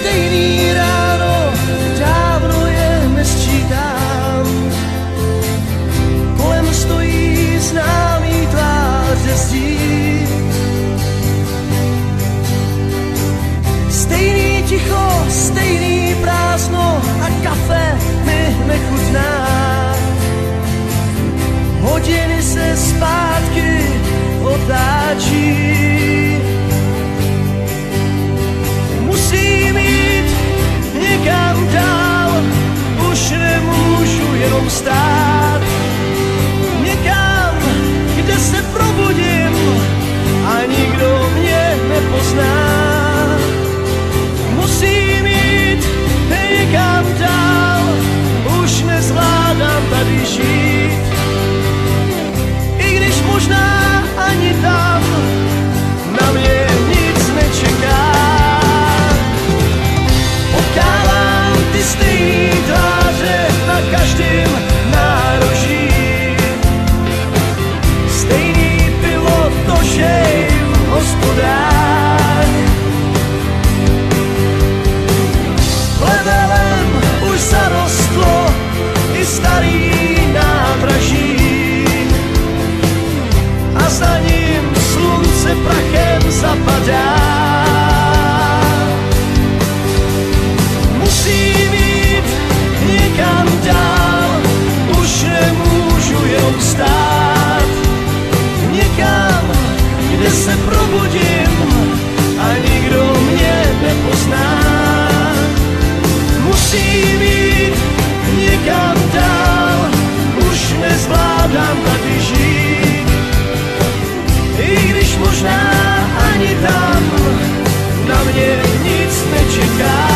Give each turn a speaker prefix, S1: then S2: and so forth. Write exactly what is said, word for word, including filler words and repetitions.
S1: stejný ráno, dávno je nesčítám. Kolem stojí známý tváře zdí. Stejný ticho, stejný prázdno a kafe mi nechutná. Hodiny se zpátky otáčí. Musím jít někam dál, už nemůžu jenom stát. Někam, kde se probudím a nikdo mě nepozná. Musím jít někam dál, už nezvládám tady žít. I když možná ani tam na mě nic nečeká. Potkávám ty stejný tváře na každém nároží. Stejný pilot, tožej hospodář. Levelem už zarostlo i starý nádraží. A za ním slunce prachem zapadá. Musím jít někam dál, už nemůžu jenom stát. Někam, kde se probudím a nikdo mě nepozná. Musím jít někam dál, už nezvládám tady žít. I když možná ani tam na mě nic nečeká.